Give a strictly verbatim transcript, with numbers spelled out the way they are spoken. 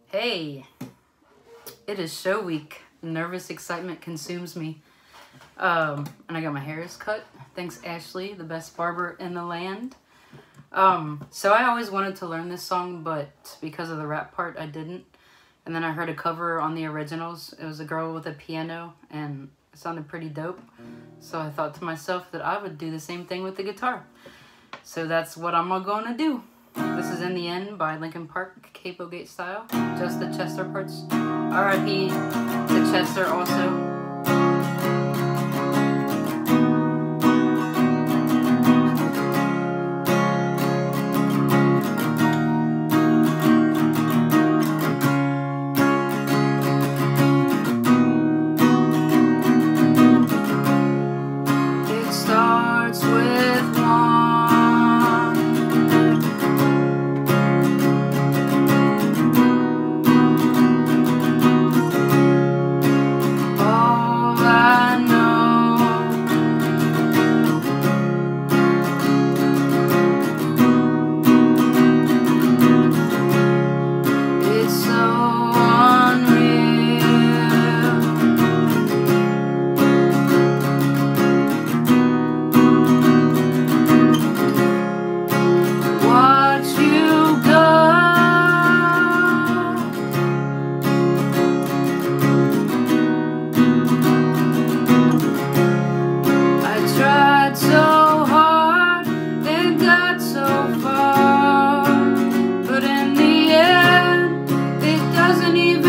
Hey, it is show week. Nervous excitement consumes me. Um, and I got my hairs cut. Thanks, Ashley, the best barber in the land. Um, so I always wanted to learn this song, but because of the rap part, I didn't. And then I heard a cover on the originals. It was a girl with a piano, and it sounded pretty dope. So I thought to myself that I would do the same thing with the guitar. So that's what I'm going to do. This is In the End by Linkin Park, Capo Gate style. Just the Chester parts. R I P to Chester also. It starts with one. So hard, it got so far, but in the end, it doesn't even